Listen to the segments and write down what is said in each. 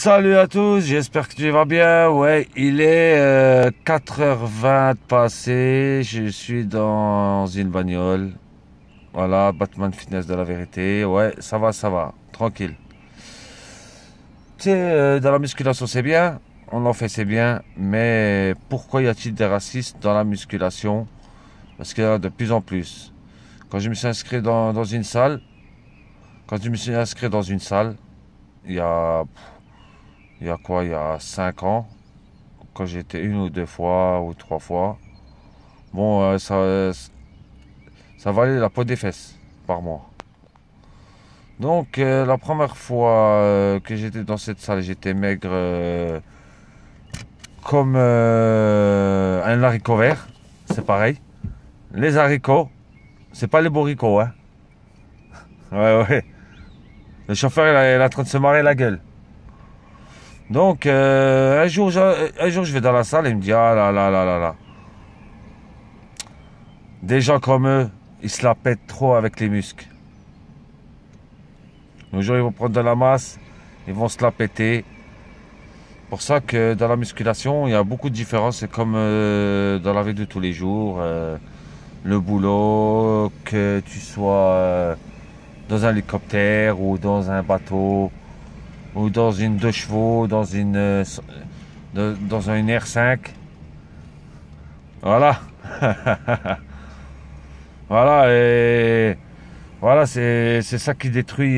Salut à tous, j'espère que tu vas bien. Ouais, il est 4h20 passé, je suis dans une bagnole. Voilà, Batman Fitness de la vérité. Ouais, ça va, tranquille. Tu sais, dans la musculation c'est bien, on en fait c'est bien, mais pourquoi y a-t-il des racistes dans la musculation? Parce qu'il y en a de plus en plus. Quand je me suis inscrit dans une salle, quand je me suis inscrit dans une salle, il y a, il y a quoi, il y a 5 ans, quand j'étais une ou deux fois ou trois fois, bon, ça valait la peau des fesses par mois. Donc, la première fois que j'étais dans cette salle, j'étais maigre comme un haricot vert. C'est pareil. Les haricots, c'est pas les bourricots, hein. Ouais, ouais. Le chauffeur, il est en train de se marrer la gueule. Donc, un jour, je vais dans la salle et il me dit, ah là là là là là. Des gens comme eux, ils se la pètent trop avec les muscles. Un jour, ils vont prendre de la masse, ils vont se la péter. Pour ça que dans la musculation, il y a beaucoup de différences. C'est comme dans la vie de tous les jours. Le boulot, que tu sois dans un hélicoptère ou dans un bateau ou dans une 2 chevaux, dans une R5. Voilà. Voilà, et voilà, c'est ça qui détruit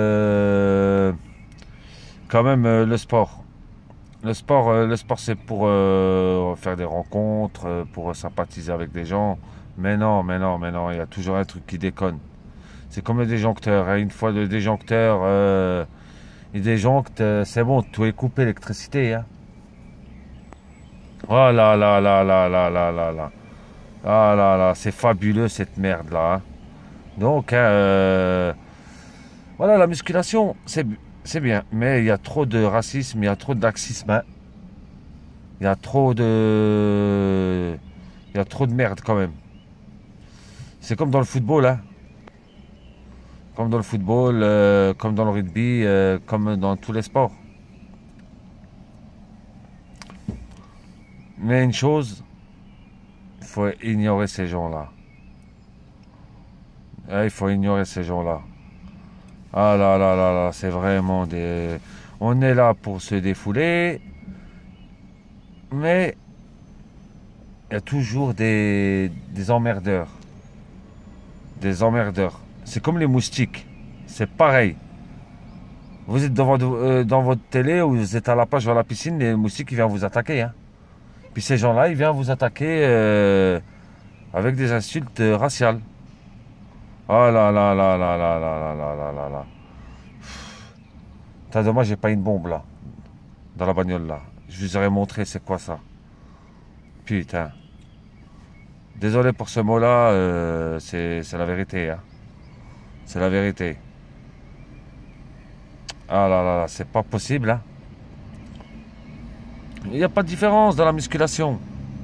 quand même le sport. Le sport c'est pour faire des rencontres, pour sympathiser avec des gens. Mais non, il y a toujours un truc qui déconne. C'est comme le disjoncteur, hein. Une fois le disjoncteur, il disjoncte, c'est bon, tout est coupé, l'électricité, hein. Oh là là là là là là là là. Ah là là, c'est fabuleux cette merde là, hein. Donc, hein, voilà, la musculation, c'est bien, mais il y a trop de racisme, il y a trop de laxisme, hein. Il y a trop de, il y a trop de merde quand même. C'est comme dans le football, hein. Comme dans le football, comme dans le rugby, comme dans tous les sports. Mais une chose, il faut ignorer ces gens-là. Il faut ignorer ces gens-là. Ah là là là là, c'est vraiment des... On est là pour se défouler, mais il y a toujours des emmerdeurs. Des emmerdeurs. C'est comme les moustiques. C'est pareil. Vous êtes dans votre télé ou vous êtes à la plage ou à la piscine, les moustiques ils viennent vous attaquer, hein. Puis ces gens-là, ils viennent vous attaquer avec des insultes raciales. Oh là là là là là là là là là là là. Putain, dommage, j'ai pas une bombe là, dans la bagnole là. Je vous aurais montré c'est quoi ça. Putain. Désolé pour ce mot-là, c'est la vérité, hein. C'est la vérité. Ah là là là, c'est pas possible, hein. Il n'y a pas de différence dans la musculation.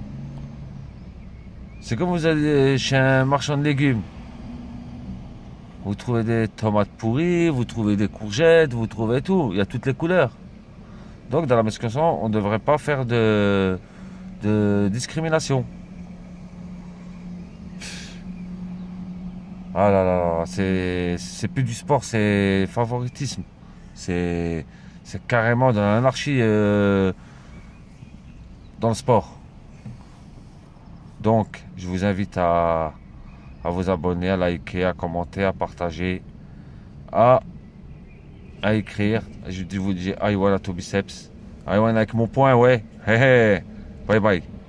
C'est comme vous allez chez un marchand de légumes. Vous trouvez des tomates pourries, vous trouvez des courgettes, vous trouvez tout. Il y a toutes les couleurs. Donc dans la musculation, on ne devrait pas faire de discrimination. Ah là là, c'est plus du sport, c'est favoritisme. C'est carrément de l'anarchie dans le sport. Donc, je vous invite à vous abonner, à liker, à commenter, à partager, à écrire. Je vous dis, I wanna to biceps. I wanna avec mon point, ouais. Hey, hey. Bye bye.